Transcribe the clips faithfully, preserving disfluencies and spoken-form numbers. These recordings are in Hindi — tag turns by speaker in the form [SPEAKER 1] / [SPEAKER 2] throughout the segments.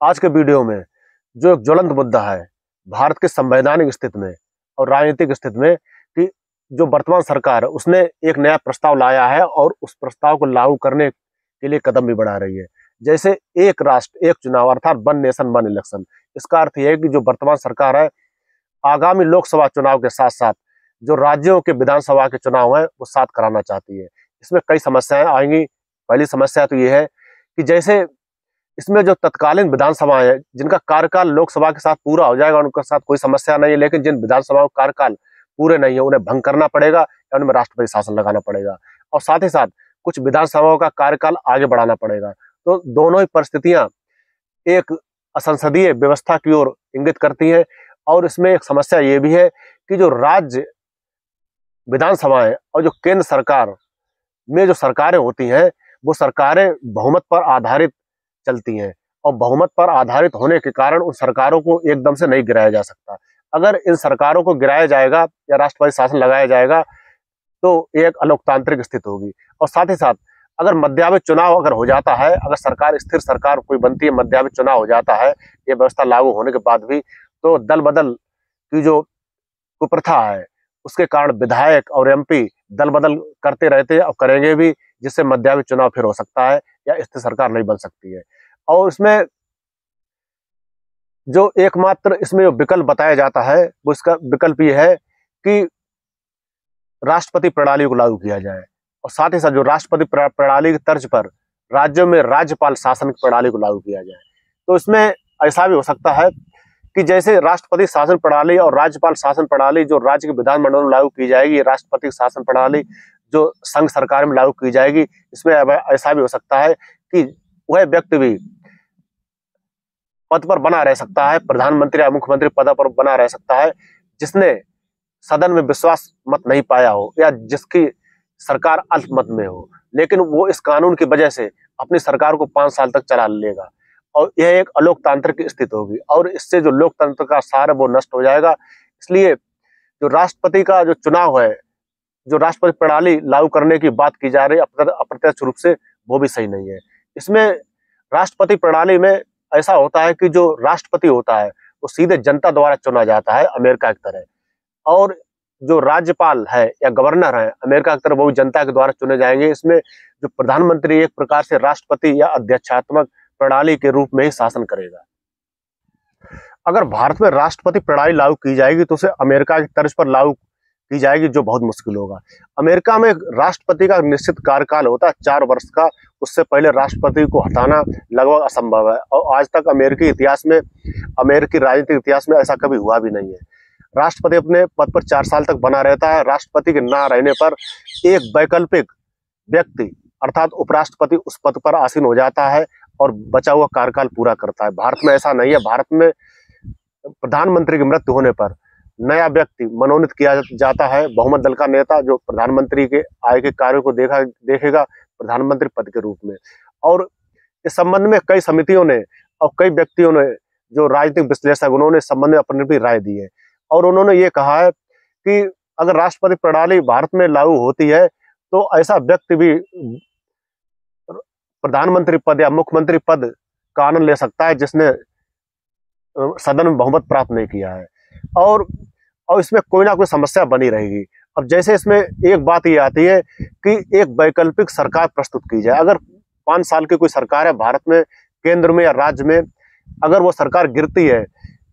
[SPEAKER 1] आज के वीडियो में जो एक ज्वलंत मुद्दा है भारत के संवैधानिक स्थिति में और राजनीतिक स्थिति में कि जो वर्तमान सरकार है उसने एक नया प्रस्ताव लाया है और उस प्रस्ताव को लागू करने के लिए कदम भी बढ़ा रही है। जैसे एक राष्ट्र एक चुनाव अर्थात वन नेशन वन इलेक्शन। इसका अर्थ यह है कि जो वर्तमान सरकार है आगामी लोकसभा चुनाव के साथ साथ जो राज्यों के विधानसभा के चुनाव है वो साथ कराना चाहती है। इसमें कई समस्याएं आएंगी। पहली समस्या तो ये है कि जैसे इसमें जो तत्कालीन विधानसभाएं हैं जिनका कार्यकाल लोकसभा के साथ पूरा हो जाएगा उनके साथ कोई समस्या नहीं है, लेकिन जिन विधानसभाओं का कार्यकाल पूरे नहीं है उन्हें भंग करना पड़ेगा या उनमें राष्ट्रपति शासन लगाना पड़ेगा। और साथ ही साथ कुछ विधानसभाओं का कार्यकाल आगे बढ़ाना पड़ेगा। तो दोनों ही परिस्थितियां एक असंसदीय व्यवस्था की ओर इंगित करती हैं। और इसमें एक समस्या ये भी है कि जो राज्य विधानसभाएं और जो केंद्र सरकार में जो सरकारें होती हैं वो सरकारें बहुमत पर आधारित चलती हैं और बहुमत पर आधारित होने के कारण उन सरकारों को एकदम से नहीं गिराया जा सकता। अगर इन सरकारों को गिराया जाएगा या राष्ट्रपति शासन लगाया जाएगा तो एक अलोकतांत्रिक स्थिति होगी। और साथ ही साथ अगर मध्यावधि चुनाव अगर हो जाता है, अगर सरकार स्थिर सरकार कोई बनती है, मध्यावधि चुनाव हो जाता है ये व्यवस्था लागू होने के बाद भी, तो दल बदल की जो कुप्रथा है उसके कारण विधायक और एमपी दल बदल करते रहते और करेंगे भी, जिससे मध्यावधि चुनाव फिर हो सकता है या स्थिर सरकार नहीं बन सकती है। और इसमें जो एकमात्र इसमें जो विकल्प बताया जाता है वो इसका विकल्प ये है कि राष्ट्रपति प्रणाली को लागू किया जाए और साथ ही साथ जो राष्ट्रपति प्रणाली की तर्ज पर राज्यों में राज्यपाल शासन की प्रणाली को लागू किया जाए। तो इसमें ऐसा भी हो सकता है कि जैसे राष्ट्रपति शासन प्रणाली और राज्यपाल शासन प्रणाली जो राज्य के विधानमंडल में लागू की जाएगी, राष्ट्रपति शासन प्रणाली जो संघ सरकार में लागू की जाएगी, इसमें ऐसा भी हो सकता है कि वह व्यक्ति भी पद पर बना रह सकता है, प्रधानमंत्री या मुख्यमंत्री पद पर बना रह सकता है जिसने सदन में विश्वास मत नहीं पाया हो या जिसकी सरकार अल्पमत में हो, लेकिन वो इस कानून की वजह से अपनी सरकार को पांच साल तक चला लेगा और यह एक अलोकतांत्रिक स्थिति होगी और इससे जो लोकतंत्र का सार है वो नष्ट हो जाएगा। इसलिए जो राष्ट्रपति का जो चुनाव है, जो राष्ट्रपति प्रणाली लागू करने की बात की जा रही है अप्रत्यक्ष रूप से, वो भी सही नहीं है। इसमें राष्ट्रपति प्रणाली में ऐसा होता है कि जो राष्ट्रपति होता है वो सीधे जनता द्वारा चुना जाता है अमेरिका की तरह, और जो राज्यपाल है या गवर्नर है अमेरिका की तरह वो भी जनता के द्वारा चुने जाएंगे। इसमें जो प्रधानमंत्री एक प्रकार से राष्ट्रपति या अध्यक्षात्मक प्रणाली के रूप में ही शासन करेगा। अगर भारत में राष्ट्रपति प्रणाली लागू की जाएगी तो उसे अमेरिका की तर्ज पर लागू की जाएगी, जो बहुत मुश्किल होगा। अमेरिका में राष्ट्रपति का निश्चित कार्यकाल होता है चार वर्ष का, उससे पहले राष्ट्रपति को हटाना लगभग असंभव है और आज तक अमेरिकी इतिहास में, अमेरिकी राजनीतिक इतिहास में ऐसा कभी हुआ भी नहीं है। राष्ट्रपति अपने पद पर चार साल तक बना रहता है। राष्ट्रपति के ना रहने पर एक वैकल्पिक व्यक्ति अर्थात उपराष्ट्रपति उस पद पर आसीन हो जाता है और बचा हुआ कार्यकाल पूरा करता है। भारत में ऐसा नहीं है। भारत में प्रधानमंत्री की मृत्यु होने पर नया व्यक्ति मनोनीत किया जाता है, बहुमत दल का नेता, जो प्रधानमंत्री के आय के कार्यों को देखा देखेगा प्रधानमंत्री पद के रूप में। और इस संबंध में कई समितियों ने और कई व्यक्तियों ने, जो राजनीतिक विश्लेषक, उन्होंने इस संबंध में अपनी भी राय दी है और उन्होंने ये कहा है कि अगर राष्ट्रपति प्रणाली भारत में लागू होती है तो ऐसा व्यक्ति भी प्रधानमंत्री पद या मुख्यमंत्री पद का आनंद ले सकता है जिसने सदन में बहुमत प्राप्त नहीं किया है और और इसमें कोई ना कोई समस्या बनी रहेगी। अब जैसे इसमें एक बात ये आती है कि एक वैकल्पिक सरकार प्रस्तुत की जाए। अगर पांच साल की कोई सरकार है भारत में, केंद्र में या राज्य में, अगर वो सरकार गिरती है,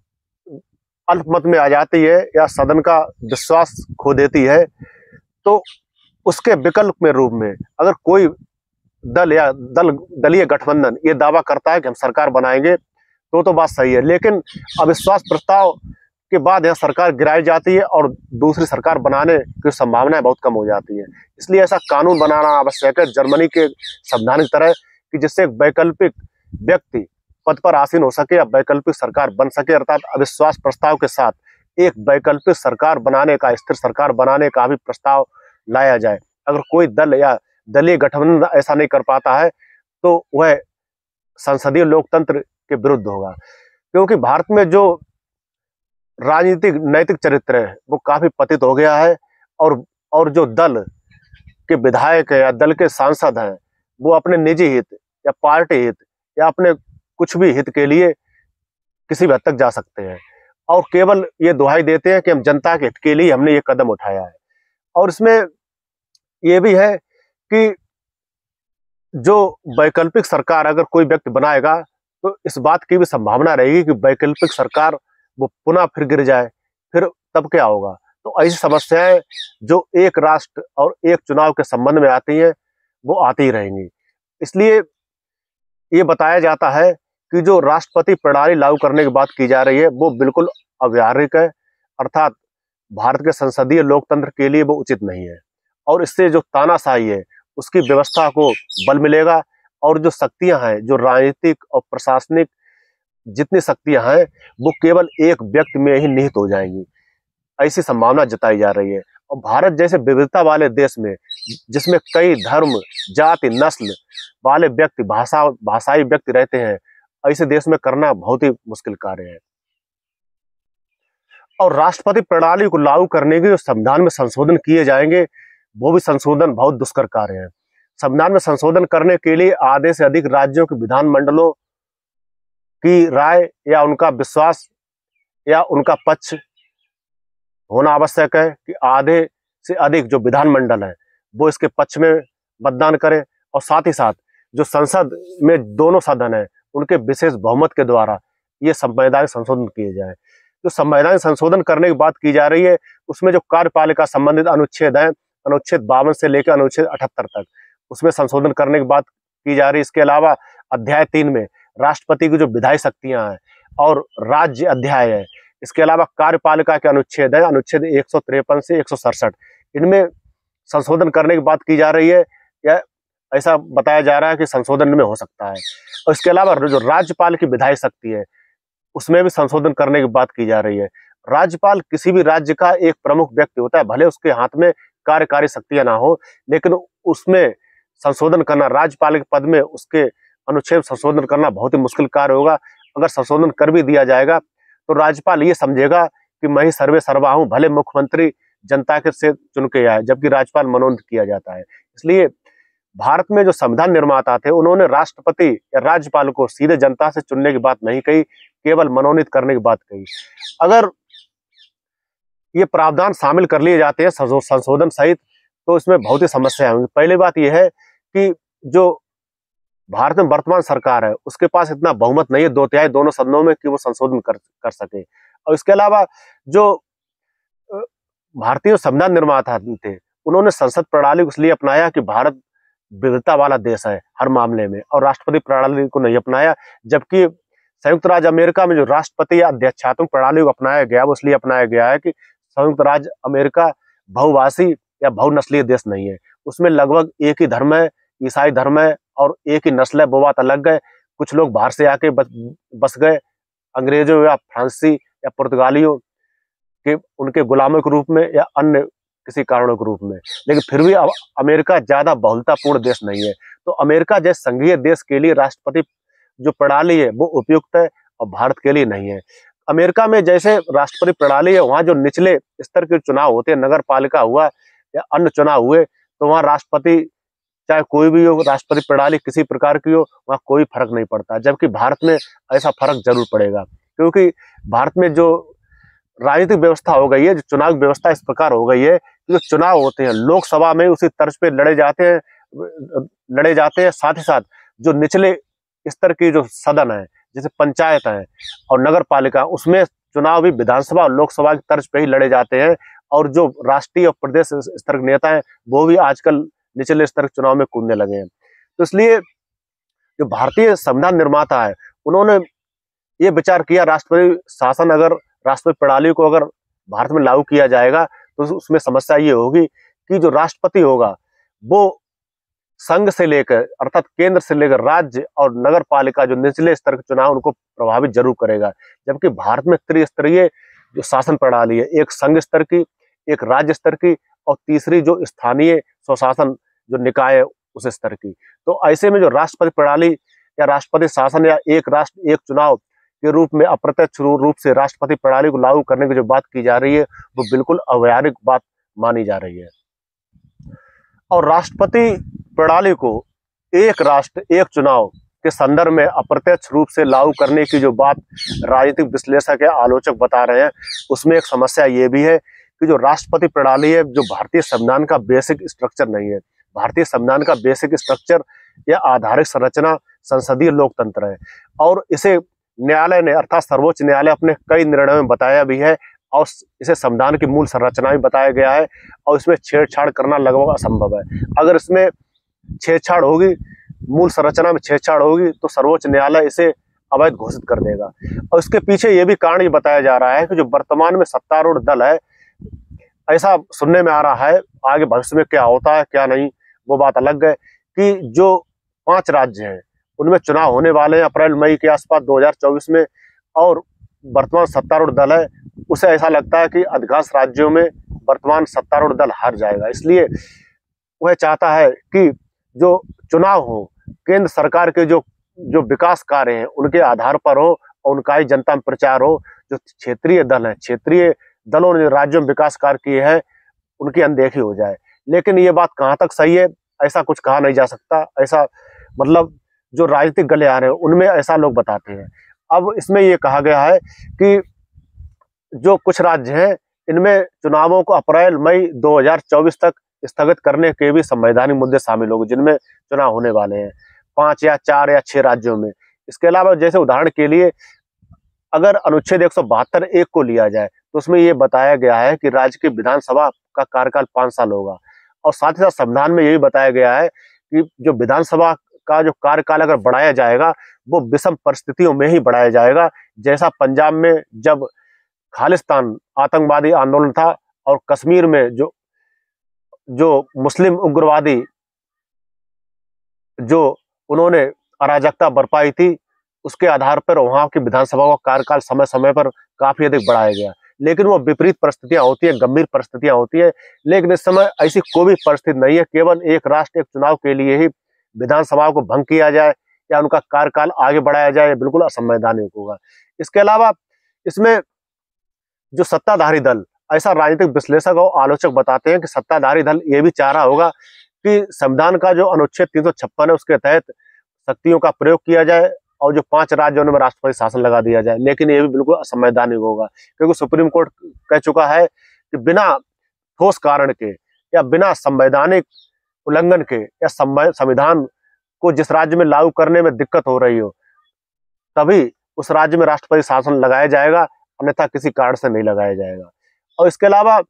[SPEAKER 1] अल्पमत में आ जाती है या सदन का विश्वास खो देती है, तो उसके विकल्प में रूप में अगर कोई दल या दल दलीय गठबंधन ये दावा करता है कि हम सरकार बनाएंगे तो तो बात सही है, लेकिन अविश्वास प्रस्ताव के बाद यह सरकार गिराई जाती है और दूसरी सरकार बनाने की संभावनाएं बहुत कम हो जाती है। इसलिए ऐसा कानून बनाना आवश्यक है जर्मनी के संविधान की तरह, कि जिससे एक वैकल्पिक व्यक्ति पद पर आसीन हो सके या वैकल्पिक सरकार बन सके, अर्थात अविश्वास प्रस्ताव के साथ एक वैकल्पिक सरकार बनाने का, स्थिर सरकार बनाने का भी प्रस्ताव लाया जाए। अगर कोई दल या दलीय गठबंधन ऐसा नहीं कर पाता है तो वह संसदीय लोकतंत्र के विरुद्ध होगा, क्योंकि भारत में जो राजनीतिक नैतिक चरित्र है वो काफी पतित हो गया है और और जो दल के विधायक है या दल के सांसद हैं वो अपने निजी हित या पार्टी हित या अपने कुछ भी हित के लिए किसी भी हद तक जा सकते हैं, और केवल ये दुहाई देते हैं कि हम जनता के हित के लिए हमने ये कदम उठाया है। और इसमें ये भी है कि जो वैकल्पिक सरकार अगर कोई व्यक्ति बनाएगा तो इस बात की भी संभावना रहेगी कि वैकल्पिक सरकार वो पुनः फिर गिर जाए, फिर तब क्या होगा। तो ऐसी समस्याएं जो एक राष्ट्र और एक चुनाव के संबंध में आती हैं वो आती ही रहेंगी। इसलिए ये बताया जाता है कि जो राष्ट्रपति प्रणाली लागू करने की बात की जा रही है वो बिल्कुल अव्यावहारिक है, अर्थात भारत के संसदीय लोकतंत्र के लिए वो उचित नहीं है। और इससे जो तानाशाही है उसकी व्यवस्था को बल मिलेगा, और जो शक्तियां हैं, जो राजनीतिक और प्रशासनिक जितनी शक्तियां हैं वो केवल एक व्यक्ति में ही निहित हो जाएंगी, ऐसी संभावना जताई जा रही है। और भारत जैसे विविधता वाले देश में, जिसमें कई धर्म, जाति, नस्ल वाले व्यक्ति, भाषा भाषाई व्यक्ति रहते हैं, ऐसे देश में करना बहुत ही मुश्किल कार्य है। और राष्ट्रपति प्रणाली को लागू करने के जो संविधान में संशोधन किए जाएंगे वो भी संशोधन बहुत दुष्कर कार्य है। संविधान में संशोधन करने के लिए आधे से अधिक राज्यों के विधानमंडलों की राय या उनका विश्वास या उनका पक्ष होना आवश्यक है कि आधे से अधिक जो विधानमंडल है वो इसके पक्ष में मतदान करें, और साथ ही साथ जो संसद में दोनों सदन है उनके विशेष बहुमत के द्वारा ये संवैधानिक संशोधन किए जाए। जो संवैधानिक संशोधन करने की बात की जा रही है उसमें जो कार्यपालिका संबंधित अनुच्छेद है, अनुच्छेद बावन से लेकर अनुच्छेद अठहत्तर तक, उसमें संशोधन करने की बात की जा रही है। इसके अलावा अध्याय तीन में राष्ट्रपति की जो विधायी शक्तियां हैं और राज्य अध्याय है, इसके अलावा कार्यपालिका के अनुच्छेद है, अनुच्छेद एक सौ तिरपन से एक सौ सड़सठ, इनमें संशोधन करने की बात की जा रही है, या ऐसा बताया जा रहा है कि संशोधन में हो सकता है। और इसके अलावा जो राज्यपाल की विधायी शक्ति है उसमें भी संशोधन करने की बात की जा रही है। राज्यपाल किसी भी राज्य का एक प्रमुख व्यक्ति होता है, भले उसके हाथ में कार्यकारी शक्तियां ना हो, लेकिन उसमें संशोधन करना, राज्यपाल के पद में उसके अनुच्छेद संशोधन करना बहुत ही मुश्किल कार्य होगा। अगर संशोधन कर भी दिया जाएगा तो राज्यपाल ये समझेगा कि मैं ही सर्वे सर्वा हूं, भले मुख्यमंत्री जनता के से चुन के आए, जबकि राज्यपाल मनोनीत किया जाता है। इसलिए भारत में जो संविधान निर्माता थे उन्होंने राष्ट्रपति या राज्यपाल को सीधे जनता से चुनने की बात नहीं कही, केवल मनोनीत करने की बात कही। अगर ये प्रावधान शामिल कर लिए जाते हैं संशोधन सहित तो इसमें बहुत ही समस्या होंगी। पहली बात यह है कि जो भारत में वर्तमान सरकार है उसके पास इतना बहुमत नहीं है दो तिहाई दोनों सदनों में कि वो संशोधन कर कर सके। और इसके अलावा जो भारतीय संविधान निर्माता थे उन्होंने संसद प्रणाली को इसलिए अपनाया कि भारत विविधता वाला देश है हर मामले में, और राष्ट्रपति प्रणाली को नहीं अपनाया। जबकि संयुक्त राज्य अमेरिका में जो राष्ट्रपति या अध्यक्षात्मक प्रणाली को अपनाया गया वो इसलिए अपनाया गया है कि संयुक्त राज्य अमेरिका बहुभाषी या बहुनस्लीय देश नहीं है, उसमें लगभग एक ही धर्म है, ईसाई धर्म है, और एक ही नस्ल है, वो बात अलग है। कुछ लोग बाहर से आके बस, बस गए, अंग्रेजों या फ्रांसीसी या पुर्तगालियों के उनके गुलामों के रूप में या अन्य किसी कारणों के रूप में, लेकिन फिर भी अब अमेरिका ज्यादा बहुलतापूर्ण देश नहीं है। तो अमेरिका जैसे संघीय देश के लिए राष्ट्रपति जो प्रणाली है वो उपयुक्त है और भारत के लिए नहीं है। अमेरिका में जैसे राष्ट्रपति प्रणाली है वहां जो निचले स्तर के चुनाव होते हैं, नगर पालिका हुआ या अन्य चुनाव हुए, तो वहां राष्ट्रपति चाहे कोई भी हो, राष्ट्रपति प्रणाली किसी प्रकार की हो, वहां कोई फर्क नहीं पड़ता। जबकि भारत में ऐसा फर्क जरूर पड़ेगा, क्योंकि भारत में जो राजनीतिक व्यवस्था हो गई है, जो चुनाव व्यवस्था इस प्रकार हो गई है कि जो चुनाव होते हैं लोकसभा में उसी तर्ज पे लड़े जाते हैं लड़े जाते हैं साथ ही साथ जो निचले स्तर की जो सदन है जैसे पंचायत है और नगर पालिका, उसमें चुनाव भी विधानसभा और लोकसभा की तर्ज पे ही लड़े जाते हैं। और जो राष्ट्रीय और प्रदेश स्तर के नेता हैं वो भी आजकल निचले स्तर के चुनाव में कूदने लगे हैं। तो इसलिए जो भारतीय संविधान निर्माता है उन्होंने ये विचार किया, राष्ट्रपति शासन अगर राष्ट्रपति प्रणाली को अगर भारत में लागू किया जाएगा तो उसमें समस्या ये होगी कि जो राष्ट्रपति होगा वो संघ से लेकर अर्थात केंद्र से लेकर राज्य और नगर पालिका जो निचले स्तर के चुनाव उनको प्रभावित जरूर करेगा। जबकि भारत में त्रिस्तरीय जो शासन प्रणाली है, एक संघ स्तर की, एक राज्य स्तर की और तीसरी जो स्थानीय स्वशासन जो निकाय है उस स्तर की। तो ऐसे में जो राष्ट्रपति प्रणाली या राष्ट्रपति शासन या एक राष्ट्र एक चुनाव के रूप में अप्रत्यक्ष रूप से राष्ट्रपति प्रणाली को लागू करने की जो बात की जा रही है वो बिल्कुल अव्यावहारिक बात मानी जा रही है। और राष्ट्रपति प्रणाली को एक राष्ट्र एक चुनाव के संदर्भ में अप्रत्यक्ष रूप से लागू करने की जो बात राजनीतिक विश्लेषक या आलोचक बता रहे हैं, उसमें एक समस्या ये भी है कि जो राष्ट्रपति प्रणाली है, जो भारतीय संविधान का बेसिक स्ट्रक्चर नहीं है। भारतीय संविधान का बेसिक स्ट्रक्चर या आधारिक संरचना संसदीय लोकतंत्र है, और इसे न्यायालय ने अर्थात सर्वोच्च न्यायालय अपने कई निर्णयों में बताया भी है, और इसे संविधान की मूल संरचना भी बताया गया है, और इसमें छेड़छाड़ करना लगभग असंभव है। अगर इसमें छेड़छाड़ होगी, मूल संरचना में छेड़छाड़ होगी, तो सर्वोच्च न्यायालय इसे अवैध घोषित कर देगा। और इसके पीछे ये भी कारण ये बताया जा रहा है कि जो वर्तमान में सत्तारूढ़ दल है, ऐसा सुनने में आ रहा है, आगे भविष्य में क्या होता है क्या नहीं वो बात अलग है, कि जो पांच राज्य हैं उनमें चुनाव होने वाले हैं अप्रैल मई के आसपास दो हज़ार चौबीस में, और वर्तमान सत्तारूढ़ दल है उसे ऐसा लगता है कि अधिकांश राज्यों में वर्तमान सत्तारूढ़ दल हार जाएगा। इसलिए वह चाहता है कि जो चुनाव हो, केंद्र सरकार के जो जो विकास कार्य हैं उनके आधार पर हो, और उनका ही जनता में प्रचार हो। जो क्षेत्रीय दल है, क्षेत्रीय दलों ने राज्यों में विकास कार्य किए हैं, उनकी अनदेखी हो जाए। लेकिन ये बात कहाँ तक सही है, ऐसा कुछ कहा नहीं जा सकता। ऐसा मतलब जो राजनीतिक गलियारे हैं उनमें ऐसा लोग बताते हैं। अब इसमें ये कहा गया है कि जो कुछ राज्य हैं इनमें चुनावों को अप्रैल मई दो हज़ार चौबीस तक स्थगित करने के भी संवैधानिक मुद्दे शामिल होंगे, जिनमें चुनाव होने वाले हैं पांच या चार या छह राज्यों में। इसके अलावा जैसे उदाहरण के लिए अगर अनुच्छेद एक सौ बहत्तर एक को लिया जाए तो उसमें ये बताया गया है कि राज्य की विधानसभा का कार्यकाल पांच साल होगा, और साथ ही साथ संविधान में ये भी बताया गया है कि जो विधानसभा का जो कार्यकाल अगर बढ़ाया जाएगा वो विषम परिस्थितियों में ही बढ़ाया जाएगा, जैसा पंजाब में जब खालिस्तान आतंकवादी आंदोलन था, और कश्मीर में जो जो मुस्लिम उग्रवादी जो उन्होंने अराजकता बरपाई थी, उसके आधार पर वहां की विधानसभा का कार्यकाल समय समय पर काफी अधिक बढ़ाया गया। लेकिन वो विपरीत परिस्थितियां होती है, गंभीर परिस्थितियां होती है। लेकिन इस समय ऐसी कोई भी परिस्थिति नहीं है, केवल एक राष्ट्र एक चुनाव के लिए ही विधानसभा को भंग किया जाए या उनका कार्यकाल आगे बढ़ाया जाए, बिल्कुल असंवैधानिक होगा। इसके अलावा इसमें जो सत्ताधारी दल, ऐसा राजनीतिक विश्लेषक और आलोचक बताते हैं कि सत्ताधारी दल ये भी चाह रहा होगा कि संविधान का जो अनुच्छेद तीन सौ छप्पन है उसके तहत शक्तियों का प्रयोग किया जाए, और जो पांच राज्यों में राष्ट्रपति शासन लगा दिया जाए। लेकिन ये भी बिल्कुल असंवैधानिक होगा, क्योंकि सुप्रीम कोर्ट कह चुका है कि बिना ठोस कारण के या बिना संवैधानिक उल्लंघन के या संविधान को जिस राज्य में लागू करने में दिक्कत हो रही हो, तभी उस राज्य में राष्ट्रपति शासन लगाया जाएगा, अन्यथा किसी कारण से नहीं लगाया जाएगा। और इसके अलावा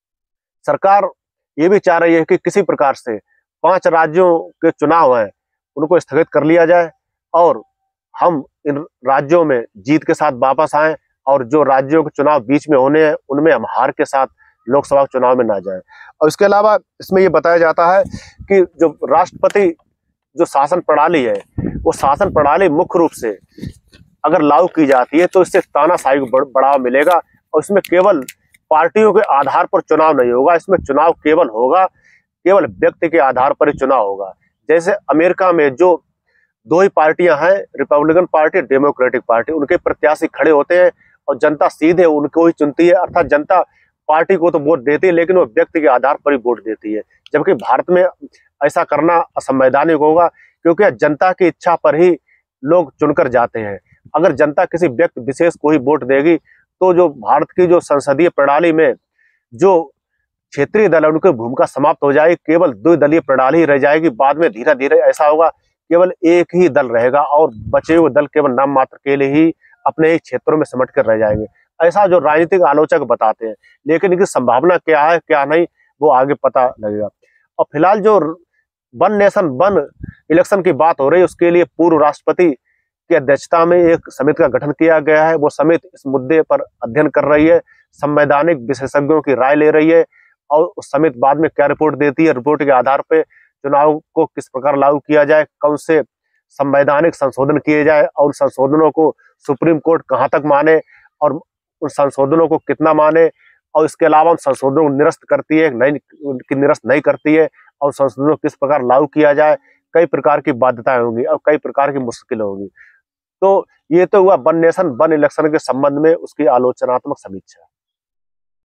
[SPEAKER 1] सरकार ये भी चाह रही है कि किसी प्रकार से पांच राज्यों के चुनाव हैं उनको स्थगित कर लिया जाए, और हम इन राज्यों में जीत के साथ वापस आएं, और जो राज्यों के चुनाव बीच में होने हैं उनमें हम हार के साथ लोकसभा चुनाव में ना जाएं। और इसके अलावा इसमें यह बताया जाता है कि जो राष्ट्रपति जो शासन प्रणाली है, वो शासन प्रणाली मुख्य रूप से अगर लागू की जाती है तो इससे तानाशाही को बढ़ावा मिलेगा, और इसमें केवल पार्टियों के आधार पर चुनाव नहीं होगा। इसमें चुनाव केवल होगा केवल व्यक्ति के आधार पर ही चुनाव होगा। जैसे अमेरिका में जो दो ही पार्टियां हैं, रिपब्लिकन पार्टी, डेमोक्रेटिक पार्टी, उनके प्रत्याशी खड़े होते हैं और जनता सीधे उनको ही चुनती है। अर्थात जनता पार्टी को तो वोट देती है, लेकिन वो व्यक्ति के आधार पर ही वोट देती है। जबकि भारत में ऐसा करना असंवैधानिक होगा, क्योंकि जनता की इच्छा पर ही लोग चुनकर जाते हैं। अगर जनता किसी व्यक्ति विशेष को ही वोट देगी तो जो भारत की जो संसदीय प्रणाली में जो क्षेत्रीय दल है उनकी भूमिका समाप्त हो जाएगी, केवल द्विदलीय प्रणाली रह जाएगी। बाद में धीरे धीरे ऐसा होगा केवल एक ही दल रहेगा, और बचे हुए दल केवल नाम मात्र के लिए ही अपने ही क्षेत्रों में सिमट कर रह जाएंगे। ऐसा जो राजनीतिक आलोचक बताते हैं, लेकिन इनकी संभावना क्या है क्या नहीं वो आगे पता लगेगा। और फिलहाल जो वन नेशन वन इलेक्शन की बात हो रही है, उसके लिए पूर्व राष्ट्रपति की अध्यक्षता में एक समिति का गठन किया गया है। वो समिति इस मुद्दे पर अध्ययन कर रही है, संवैधानिक विशेषज्ञों की राय ले रही है, और उस समिति बाद में क्या रिपोर्ट देती है, रिपोर्ट के आधार पर चुनाव को किस प्रकार लागू किया जाए, कौन से संवैधानिक संशोधन किए जाए, और संशोधनों को सुप्रीम कोर्ट कहां तक माने और उन संशोधनों को कितना माने, और इसके अलावा उन संशोधनों को निरस्त करती है नहीं कि निरस्त नहीं करती है, और संशोधनों को किस प्रकार लागू किया जाए। कई प्रकार की बाध्यताएं होंगी और कई प्रकार की मुश्किलें होंगी। तो ये तो हुआ वन नेशन वन इलेक्शन के संबंध में उसकी आलोचनात्मक समीक्षा।